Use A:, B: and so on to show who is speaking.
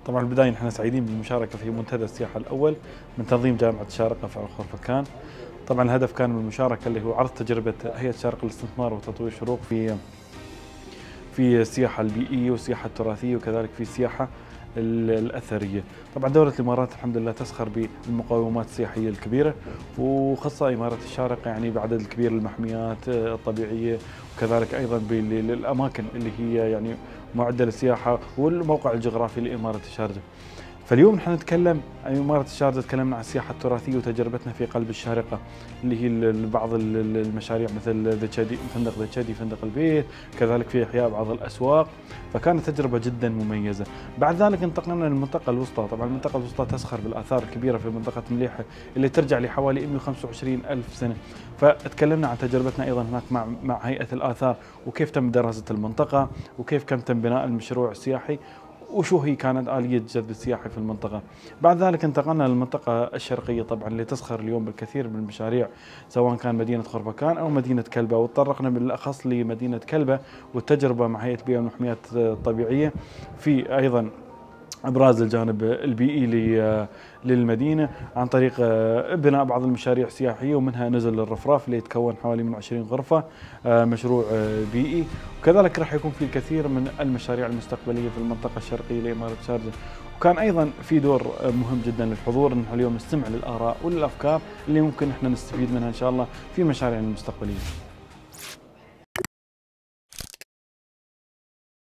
A: طبعا بالبداية نحن سعيدين بالمشاركة في منتدى السياحة الأول من تنظيم جامعة الشارقة في خرفكان. طبعا الهدف كان من المشاركة اللي هو عرض تجربة هيئة الشارقة للاستثمار وتطوير الشروق في السياحة البيئية والسياحة التراثية وكذلك في السياحة الأثرية. طبعا دولة الإمارات الحمد لله تسخر بالمقومات السياحية الكبيرة، وخاصة إمارة الشارقة يعني بعدد الكبير للمحميات الطبيعية، وكذلك أيضا بالأماكن اللي هي يعني معدة للسياحة والموقع الجغرافي لإمارة الشارقة. فاليوم نحن نتكلم عن إمارة الشارقة، تكلمنا عن السياحة التراثية وتجربتنا في قلب الشارقة اللي هي بعض المشاريع مثل فندق ذا تشادي، فندق البيت، كذلك في إحياء بعض الأسواق، فكانت تجربة جدا مميزة. بعد ذلك انتقلنا للمنطقة الوسطى. طبعا المنطقة الوسطى تسخر بالآثار الكبيرة في منطقة مليحة اللي ترجع لحوالي 125 ألف سنة، فتكلمنا عن تجربتنا أيضا هناك مع هيئة الآثار، وكيف تم دراسة المنطقة وكيف تم بناء المشروع السياحي وشو هي كانت آلية جذب السياحي في المنطقة. بعد ذلك انتقلنا للمنطقة الشرقية طبعا اللي تسخر اليوم بالكثير من المشاريع، سواء كان مدينة خرفكان أو مدينة كلبة، وتطرقنا بالأخص لمدينة كلبة والتجربة مع هيئة البيئة والمحميات الطبيعية في أيضا ابراز الجانب البيئي للمدينه عن طريق بناء بعض المشاريع السياحيه، ومنها نزل الرفراف اللي يتكون حوالي من 20 غرفه، مشروع بيئي. وكذلك راح يكون في الكثير من المشاريع المستقبليه في المنطقه الشرقيه لاماره شارجه. وكان ايضا في دور مهم جدا للحضور، ان اليوم نستمع للاراء وللافكار اللي ممكن احنا نستفيد منها ان شاء الله في مشاريعنا المستقبليه.